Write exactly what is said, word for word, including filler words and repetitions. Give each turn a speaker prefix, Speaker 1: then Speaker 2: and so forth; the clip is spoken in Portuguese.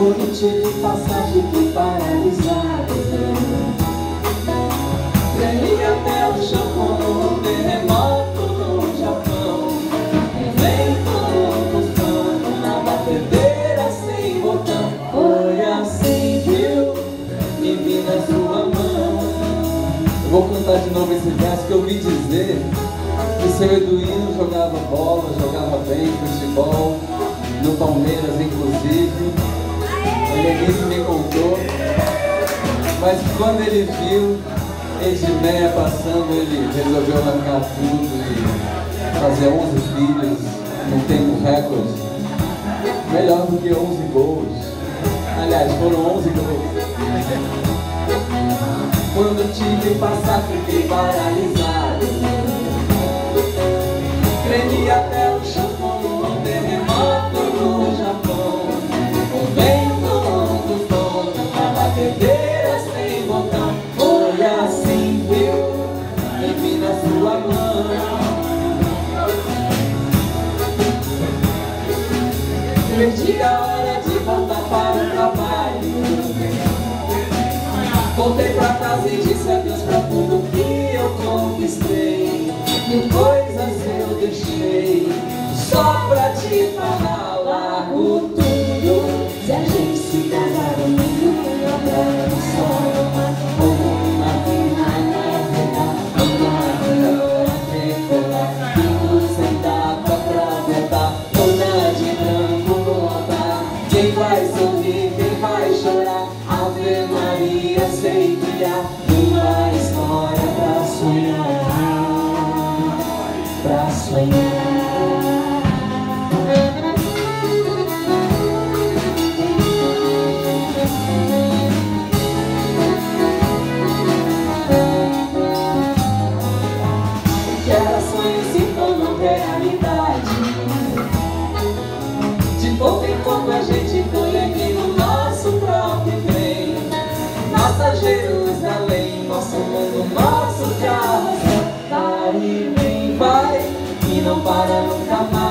Speaker 1: Quando te vi passar, fiquei paralisado. Tremi até o chão como um terremoto no Japão. Um vento no tufão, uma batedeira sem botão. Foi assim que eu me vi na sua mão. Eu vou cantar de novo esse verso que eu ouvi dizer que seu Eduíno jogava bola, jogava bem futebol, no Palmeiras inclusive. A Denise me contou, mas quando ele viu Edmeia passando, ele resolveu largar tudo e fazer onze filhos num tempo recorde. Melhor do que onze gols. Aliás, foram onze gols. Quando te vi passar, fiquei paralisado. Tremi até o chão como um terremoto no Japão. Um vento no tufão, uma batedeira sem botão. Foi assim que eu me vi na sua mão. Perdi a hora de voltar para o trabalho. Voltei pra casa e disse adeus pra tudo que eu conquistei. Mil coisas eu deixei só pra te falar. Largo tudo. Se a gente se casar um minuto, agora no sol, uma uma sem data pra voltar. Toda de branco voltar. Quem vai sorrir, quem vai chorar? Ave Maria, sei que há uma história pra sonhar, pra sonhar. O que era sonho se tornou realidade. De pouco em pouco a gente foi aqui no nosso próprio trem. Nossa Jerusalém, nosso mundo, nosso carro. Vai e vem, vai e não para nunca mais.